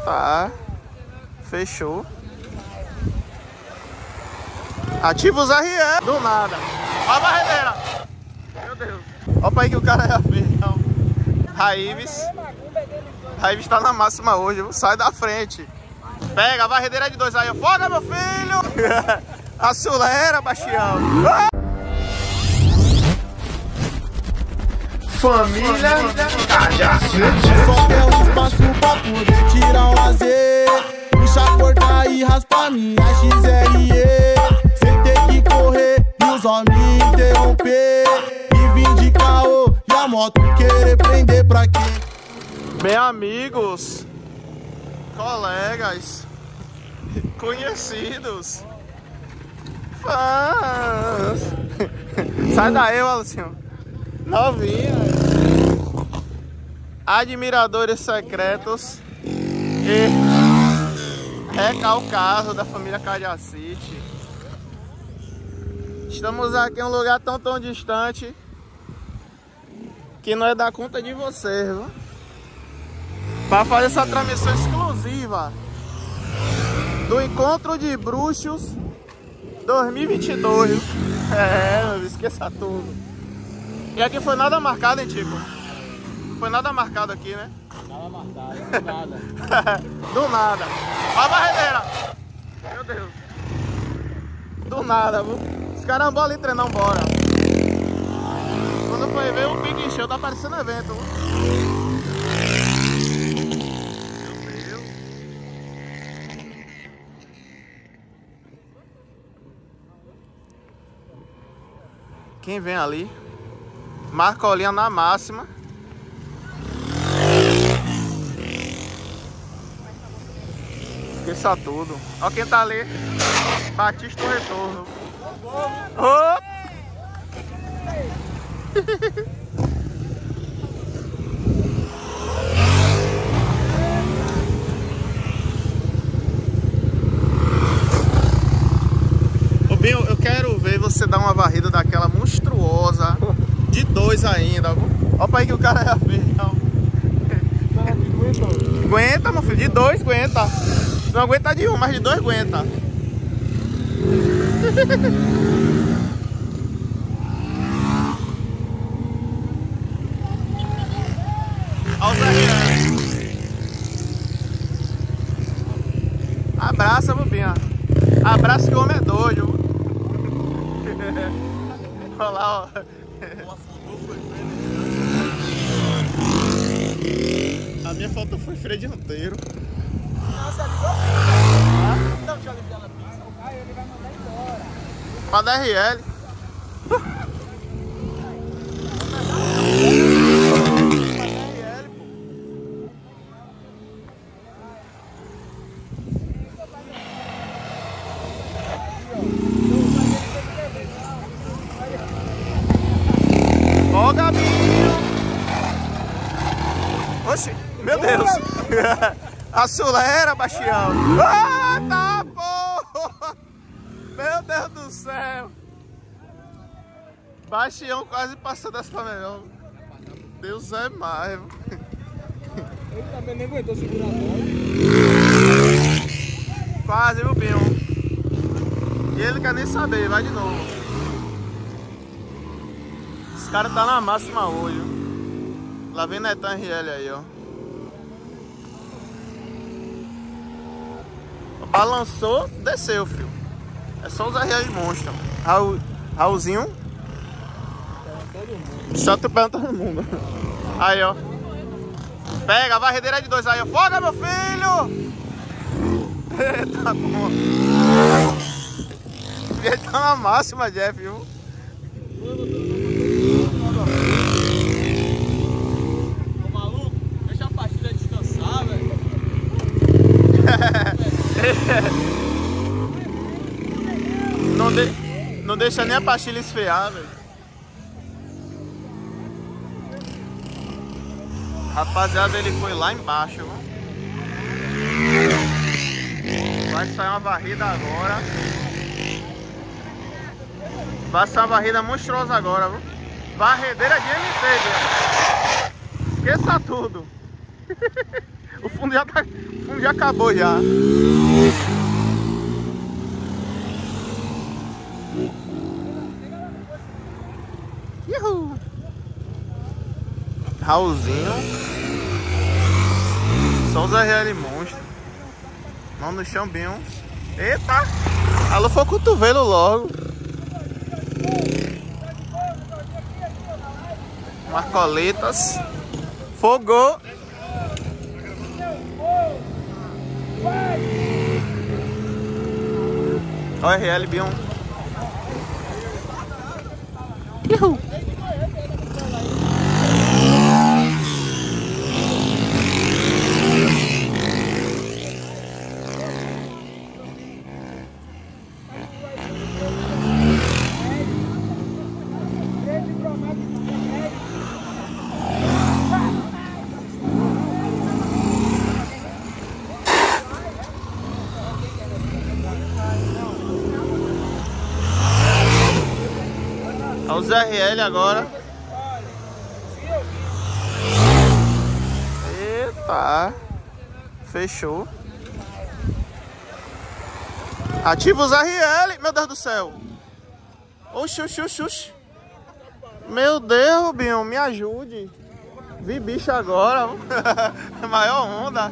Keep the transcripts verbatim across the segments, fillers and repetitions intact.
Tá. Fechou. Ativa os R E. Do nada. Olha a barredeira. Meu Deus. Olha pra aí que o cara é feijão. Raives. Raives tá na máxima hoje. Sai da frente. Pega a barredeira de dois aí. Foda, meu filho. Acelera, Bastião. Família Cajacete. Só quer um espaço pra poder tirar um lazer. Puxa, cortar e raspar minha X R E. Sem ter que correr e os homens interromper. E vim de caô e a moto querer prender pra quê? Bem, amigos, colegas, conhecidos, fãs. Sai daí, Wallacinho. Novinha. Admiradores secretos e recalcados da família Cajacete. Estamos aqui em um lugar tão tão distante que não é da conta de vocês, viu? Para fazer essa transmissão exclusiva do Encontro de Bruxos dois mil e vinte e dois. É, não esqueça tudo. E aqui foi nada marcado, hein, Tico? Foi nada marcado aqui, né? Nada marcado, do nada. Do nada. Olha a barredeira. Meu Deus. Do nada, viu? Os caras vão ali treinar, bora. Quando foi ver, o pique encheu, tá parecendo evento, viu? Quem vem ali? Marcolinha na máxima. Esqueça tudo. Olha quem tá ali. Batista do Retorno. Oh! Ô Binho, eu quero ver você dar uma varrida daquela monstruosa. De dois ainda, viu? Olha pra aí que o cara é feijão. Aguenta, meu filho. De dois, aguenta. Não aguenta de um, mas de dois aguenta. Olha os R. Abraça, bobinha. Abraça que o homem é doido. Olha lá, ó. A minha foto foi freio dianteiro. Nossa, ligou a pista. Não, deixa eu aliviar na pista. O Caio, ele vai mandar embora. Pra D R L. Ó, Gabinho! Oxi, meu Deus! Acelera, Bastião! Ah, tá, porra! Meu Deus do céu! Bastião quase passou dessa melhor. Deus é mais. Ele também nem aguentou segurar a bola. Quase, viu, Binho? E ele não quer nem saber, vai de novo. Esse cara tá na máxima hoje. Lá vem Netan R L aí, ó. Balançou, desceu, filho. É só os R L monstro. Raul, Raulzinho. Só tu pega todo mundo. Aí, ó. Pega a varredeira de dois aí, ó. Foda, meu filho! Eita, porra. Ele tá na máxima, Jeff, viu? Ô maluco, deixa a pastilha descansar, velho. Não, de... não deixa nem a pastilha esfriar, velho. Rapaziada, ele foi lá embaixo, viu? Vai sair uma varrida agora. Vai sair uma varrida monstruosa agora, viu? Varredeira de M T, velho. Esqueça tudo. O fundo já tá. O fundo já acabou já. Uhul. Raulzinho. Só os R L monstro. Mão no chão bem. Eita! Alô, foi o cotovelo logo. Marcoletas. Fogou. O R L B um. Uhul. Os R L agora. Eita. Fechou. Ativa os R L. Meu Deus do céu. Oxi, oxi, oxi, oxi. Meu Deus, Rubinho, me ajude. Vi bicho agora. Maior onda.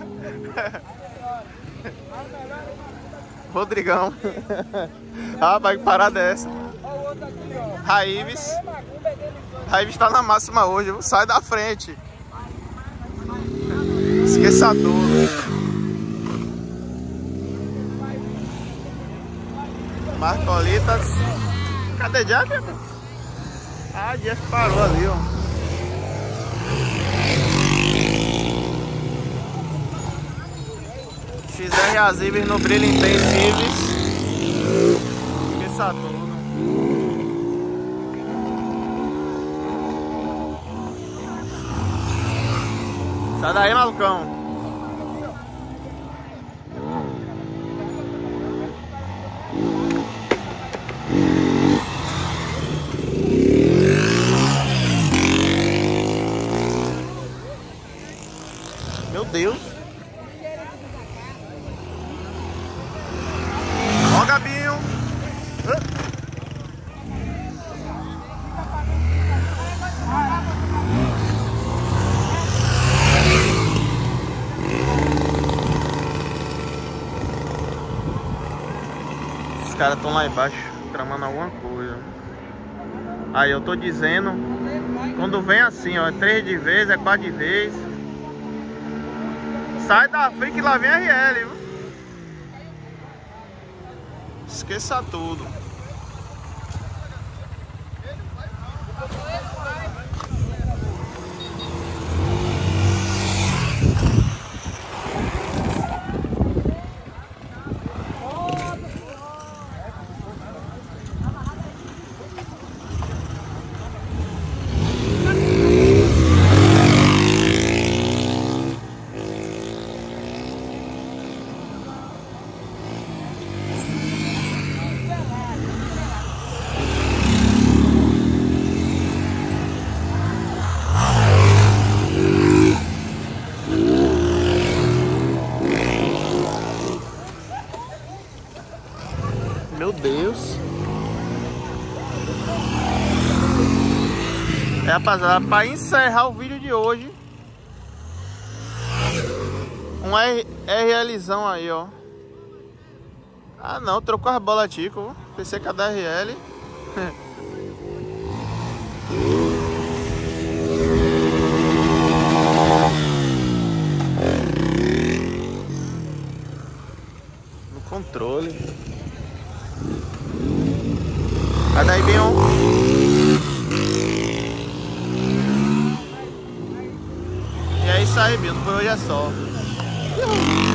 Rodrigão. Ah, vai parar dessa. Raives. Raives tá na máxima hoje. Sai da frente. Esqueça tudo. Marcolitas. Cadê Jeff? Ah, Jeff parou ali, ó. X R Azibes no brilho intensives. Esqueça tudo. Sai daí, malucão. Meu Deus. Ó, Gabinho. Os caras estão lá embaixo tramando alguma coisa. Aí eu tô dizendo, quando vem assim, ó, é três de vez, é quatro de vez. Sai da frente que lá vem R L, viu? Esqueça tudo. Meu Deus. É, rapaziada, para encerrar o vídeo de hoje, um RLzão aí, ó. Ah não, trocou as bolas Tico. Pensei que a da R L. No controle. Vai daí, bem um. E é isso aí, Binho. Por hoje é só.